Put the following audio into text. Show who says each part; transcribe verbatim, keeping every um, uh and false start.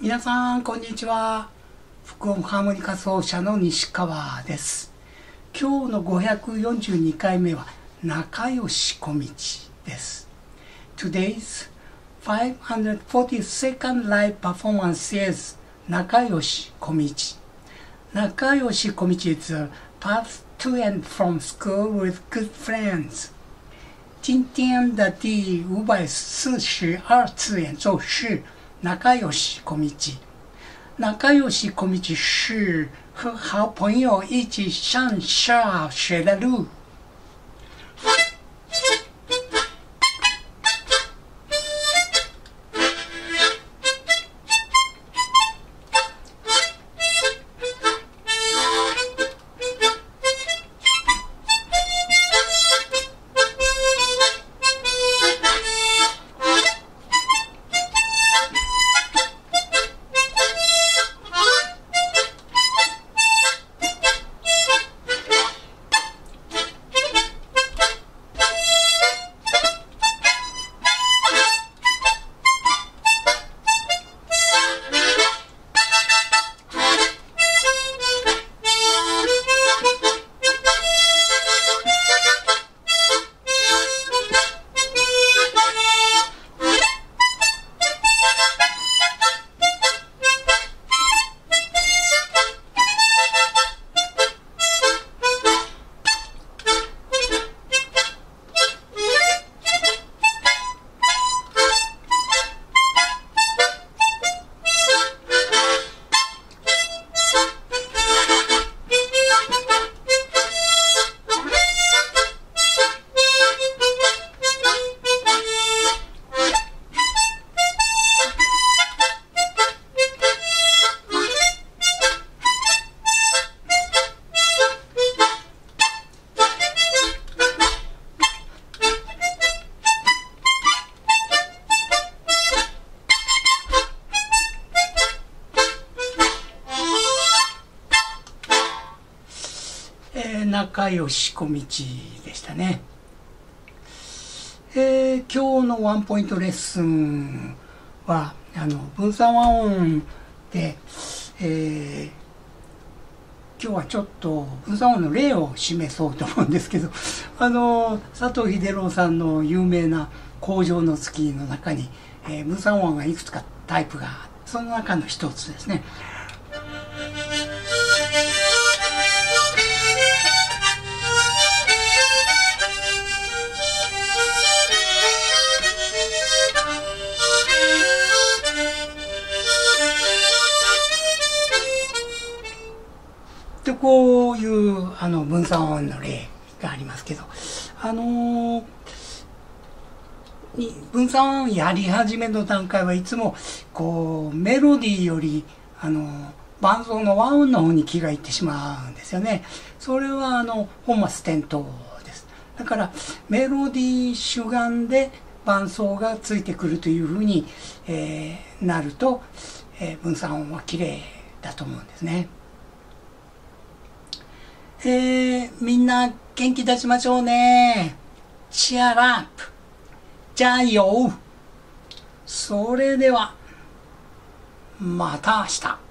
Speaker 1: 皆さんこんにちは。副音ハーモニカ奏者の西川です。今日のごひゃくよんじゅうにかいめは仲良し小道です。Today's five hundred forty-second live performance is 仲良し小道。仲良し小道 is a path to and from school with good friends。今天的第五百四十二次演奏是仲良し小道。仲良し小道是和好朋友一起上下学的路。仲良し小道でしたね。えー、今日のワンポイントレッスンはあの分散和音で、えー、今日はちょっと分散和音の例を示そうと思うんですけど、あの佐藤秀郎さんの有名な「荒城の月」の中に、えー、分散和音がいくつかタイプがあって、その中の一つですね。でこういうあの分散音の例がありますけど、あのー、分散音やり始めの段階はいつもこうメロディーよりあの伴奏の和音の方に気がいってしまうんですよね。それはあの本末転倒です。だからメロディー主眼で伴奏がついてくるというふうに、えー、なると、えー、分散音は綺麗だと思うんですね。えー、みんな元気出しましょうね。チアラップ。じゃあよ。それでは、また明日。